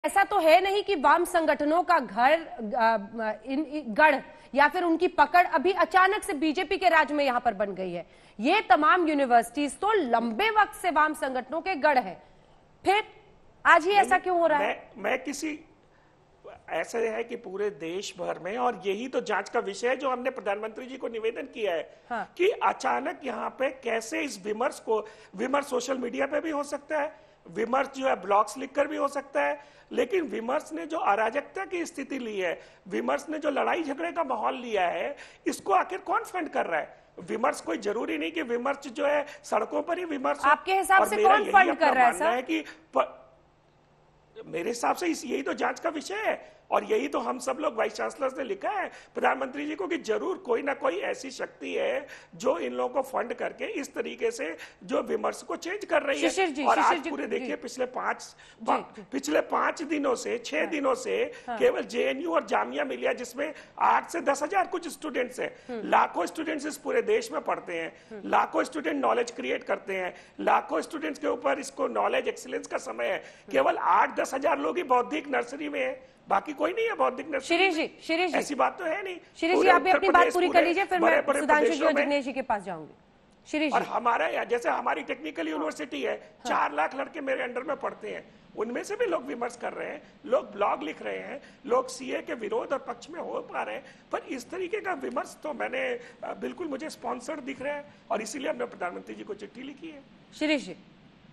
ऐसा तो है नहीं कि वाम संगठनों का गढ़ या फिर उनकी पकड़ अभी अचानक से बीजेपी के राज में यहां पर बन गई है। ये तमाम यूनिवर्सिटीज तो लंबे वक्त से वाम संगठनों के गढ़ है, फिर आज ही ऐसा क्यों हो रहा है? मैं किसी ऐसे है कि पूरे देश भर में, और यही तो जांच का विषय है जो हमने प्रधानमंत्री जी को निवेदन किया है। हाँ। कि अचानक यहाँ पे कैसे इस विमर्श सोशल मीडिया पे भी हो सकता है, विमर्श जो है ब्लॉग्स लिखकर भी हो सकता है, लेकिन विमर्श ने जो अराजकता की स्थिति ली है, विमर्श ने जो लड़ाई झगड़े का माहौल लिया है, इसको आखिर कौन फंड कर रहा है? विमर्श कोई जरूरी नहीं कि विमर्श जो है सड़कों पर ही विमर्श। आपके हिसाब से कौन फंड कर रहा है सर? कि मेरे हिसाब से यही तो जांच का विषय है, और यही तो हम सब लोग वाइस चांसलर ने लिखा है प्रधानमंत्री जी को कि जरूर कोई ना कोई ऐसी शक्ति है जो इन लोगों को फंड करके इस तरीके से जो विमर्श को चेंज कर रही है। और आज पूरे देखिए पिछले 5 दिनों से 6 दिनों से केवल जेएनयू और जामिया मिलिया, जिसमें 8 से 10 हजार कुछ स्टूडेंट्स हैं, लाखों स्टूडेंट्स इस पूरे देश में पढ़ते हैं, लाखों स्टूडेंट नॉलेज क्रिएट करते हैं, लाखों स्टूडेंट्स के ऊपर इसको नॉलेज एक्सीलेंस का समय है। केवल 8-10 हजार लोग ही बौद्धिक नर्सरी में है, बाकी कोई नहीं है बौद्धिक नर्सरी। शिरीष जी ऐसी बात तो है नहीं। शिरीष जी आप भी अपनी बात पूरी कर लीजिए, फिर मैं सुधांशु जी और जिग्नेश जी के पास जाऊंगी। शिरीष और हमारा जैसे हमारी टेक्निकल यूनिवर्सिटी है, 4 लाख लड़के मेरे अंडर में पढ़ते हैं, उनमें से भी लोग विमर्श कर रहे हैं, लोग ब्लॉग लिख रहे हैं, लोग सीए के विरोध और पक्ष में हो पा रहे हैं, पर इस तरीके का विमर्श तो मैंने बिल्कुल मुझे स्पॉन्सर्ड दिख रहा है, और इसीलिए हमने प्रधानमंत्री जी को चिट्ठी लिखी है। शिरीष जी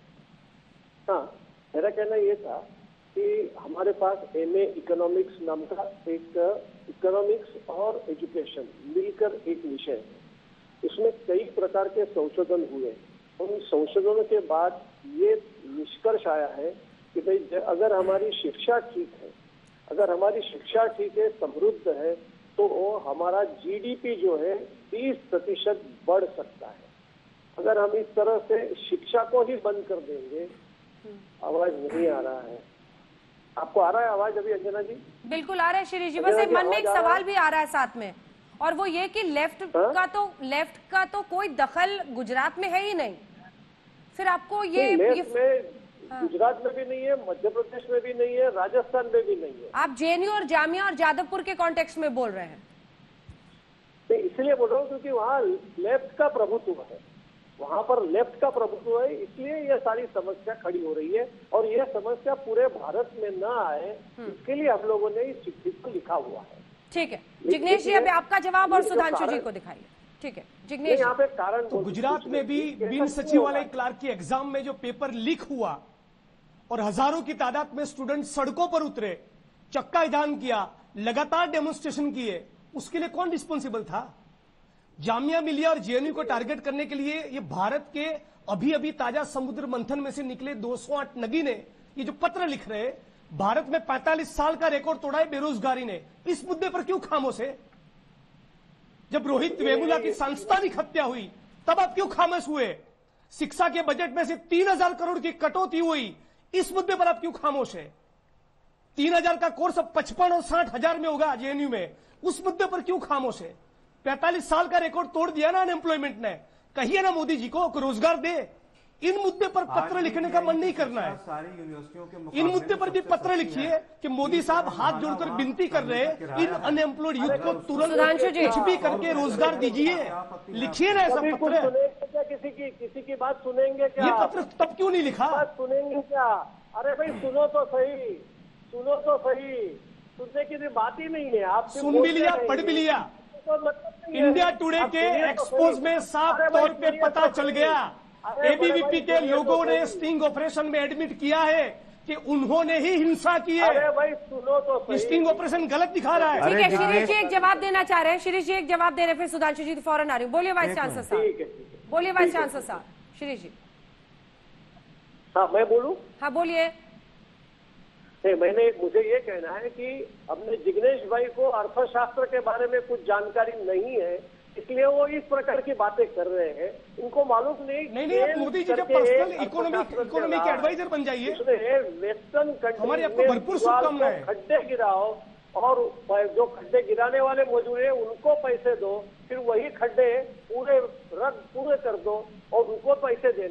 हाँ, मेरा कहना ये था कि हमारे पास एमए इकोनॉमिक्स नाम का एक इकोनॉमिक्स और एजुकेशन मिलकर एक विषय है। इसमें कई प्रकार के संशोधन हुए। उन संशोधनों के बाद ये निष्कर्ष आया है कि भाई अगर हमारी शिक्षा ठीक है, अगर हमारी शिक्षा ठीक है, समृद्ध है, तो हमारा जीडीपी जो है 30% बढ़ सकता है। अगर हम इस तरह से शिक्षा को ही बंद कर देंगे, आवाज नहीं आ रहा है, आपको आ रहा है आवाज अभी अंजना जी? बिल्कुल आ रहा है शिरीष जी, बस एक मन में एक सवाल भी आ रहा है साथ में, और वो ये कि लेफ्ट का तो कोई दखल गुजरात में है ही नहीं, फिर आपको ये गुजरात में भी नहीं है, मध्य प्रदेश में भी नहीं है, राजस्थान में भी नहीं है। आप जेएनयू और जामिया और जादवपुर के कॉन्टेक्स्ट में बोल रहे हैं? इसलिए बोल रहा हूँ क्योंकि वहाँ लेफ्ट का प्रभुत्व है, वहां पर लेफ्ट का प्रभुत्व है, इसलिए यह सारी समस्या खड़ी हो रही है। और यह समस्या पूरे भारत में न आए, इसके लिए हम लोगों ने इस चिट्ठी को लिखा हुआ है। ठीक है जिग्नेश जी, अभी आपका जवाब और सुधांशु जी को दिखाइए। ठीक है जिग्नेश, यहाँ पे कारण तो गुजरात में भी बिन सचिवालय क्लार्क की एग्जाम में जो पेपर लीक हुआ और हजारों की तादाद में स्टूडेंट सड़कों पर उतरे, चक्का जाम किया, लगातार डेमोन्स्ट्रेशन किए, उसके लिए कौन रिस्पॉन्सिबल था? जामिया मिलिया और जेएनयू को टारगेट करने के लिए ये भारत के अभी अभी ताजा समुद्र मंथन में से निकले 208 नगी ने ये जो पत्र लिख रहे हैं, भारत में 45 साल का रिकॉर्ड तोड़ा है बेरोजगारी ने, इस मुद्दे पर क्यों खामोश है? जब रोहित वेमुला की सांस्थानिक हत्या हुई तब आप क्यों खामोश हुए? शिक्षा के बजट में से 3000 करोड़ की कटौती हुई, इस मुद्दे पर आप क्यों खामोश है? 3000 का कोर्स अब 55 और 60 हजार में होगा जेएनयू में, उस मुद्दे पर क्यों खामोश है? 45 साल का रिकॉर्ड तोड़ दिया ना अनएम्प्लॉयमेंट ने, कहिए ना मोदी जी को रोजगार दे। इन मुद्दे पर पत्र लिखने का मन नहीं करना है। सारी यूनिवर्सिटियों के इन मुद्दे पर भी पत्र लिखिए कि मोदी साहब हाथ जोड़कर विनती कर रहे हैं, इन अनएम्प्लॉयड यूथ को तुरंत कुछ भी करके रोजगार दीजिए। लिखिए ना ऐसा पत्र। किसी की बात सुनेंगे क्या? ये पत्र तब क्यों नहीं लिखा? बात सुनेंगे क्या? अरे भाई सुनो तो सही, सुनो तो सही, सुनने की बात ही नहीं है। आप सुन भी लिया, पढ़ भी लिया। इंडिया टुडे के एक्सपोज में साफ तौर पे पता चल गया, एबीवीपी के लोगों ने स्टिंग ऑपरेशन में एडमिट किया है कि उन्होंने ही हिंसा की है। अरे भाई सुनो तो, स्टिंग ऑपरेशन गलत दिखा रहा है। ठीक है शिरीष जी एक जवाब देना चाह रहे हैं, शिरीष जी एक जवाब दे रहे हैं, फिर सुधांशु जी फौरन आ रही हूँ। बोलिए वाइस चांसलर साहब, बोलिए वाइस चांसलर साहब। शिरीष जी हाँ मैं बोलूँ? हाँ बोलिए। मुझे ये कहना है कि हमने जिग्नेश भाई को अर्थशास्त्र के बारे में कुछ जानकारी नहीं है, इसलिए वो इस प्रकार की बातें कर रहे हैं। इनको मालूम नहीं मोदी जी जब पर्सनल इकोनॉमी के एडवाइजर बन जाइए। वेस्टर्न हमारी आपको भरपूर शुभकामनाएं। खड्डे गिराओ और जो खड्डे गिराने वाले मजदूर हैं उनको पैसे दो, फिर वही खड्डे पूरे कर दो और उनको पैसे देना।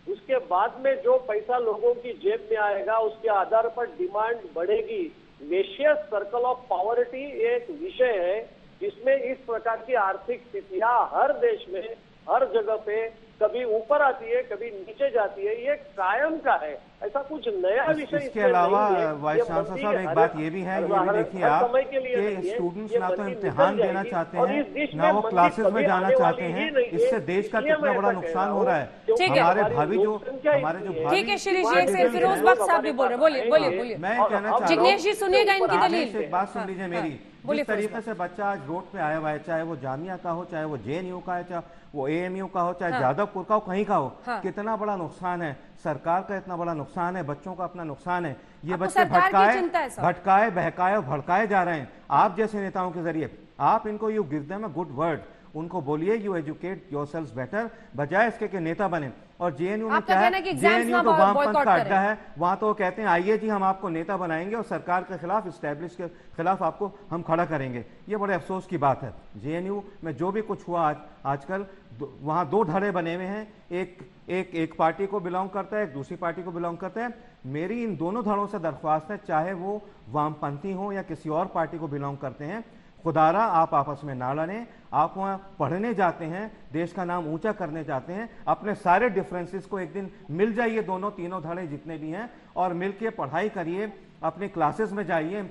उसके बाद में जो पैसा लोगों की जेब में आएगा उसके आधार पर डिमांड बढ़ेगी। विशियस सर्कल ऑफ पॉवर्टी एक विषय है जिसमें इस प्रकार की आर्थिक स्थितियां हर देश में हर जगह पे कभी ऊपर आती है कभी नीचे जाती है, ये कायम का है, ऐसा कुछ नया विषय इसके अलावा वाइस चांसलर साहब एक बात ये भी है, ये भी देखिए आप कि स्टूडेंट्स ना तो इम्तिहान देना चाहते हैं ना वो क्लासेस में जाना चाहते हैं। इससे देश का कितना बड़ा नुकसान हो रहा है। हमारे भाभी जो ठीक है शिरीष जी, से फिरोज बख्श साहब भी बोल रहे हैं, बोलिए। मैं कहना चाह रहा हूं, जिग्नेश जी सुनिएगा इनकी दलील। एक बात सुन लीजिए मेरी, जिस तरीके से बच्चा आज रोड पे आया हुआ है, चाहे वो जामिया का हो, चाहे वो जेएनयू का है, चाहे वो एएमयू का हो, चाहे जादवपुर का हो, कहीं का हो, कितना बड़ा नुकसान है। सरकार का इतना बड़ा नुकसान है, बच्चों का अपना नुकसान है। ये बच्चे भटकाए बहकाए और भड़काए जा रहे हैं आप जैसे नेताओं के जरिए। आप इनको you give them a good word, उनको बोलिए यू एजुकेट योरसेल्व्स बेटर, बजाय इसके के नेता बने। और जेएनयू में क्या है, जेएनयू तो वामपंथ का अड्डा है, वहां तो कहते हैं आइए जी हम आपको नेता बनाएंगे और सरकार के खिलाफ, इस्टेब्लिश के खिलाफ आपको हम खड़ा करेंगे। ये बड़े अफसोस की बात है। जेएनयू में जो भी कुछ हुआ आजकल, वहां दो धड़े बने हुए हैं, एक पार्टी को बिलोंग करता है, एक दूसरी पार्टी को बिलोंग करता है। मेरी इन दोनों धड़ों से दरख्वास्त है, चाहे वो वामपंथी हो या किसी और पार्टी को बिलोंग करते हैं, खुदारा आप आपस में ना लड़ें। आप वहां पढ़ने जाते हैं, देश का नाम ऊंचा करने जाते हैं, अपने सारे डिफरेंसेस को एक दिन मिल जाइए, दोनों तीनों धड़े जितने भी हैं, और मिलके पढ़ाई करिए, अपनी क्लासेस में जाइए,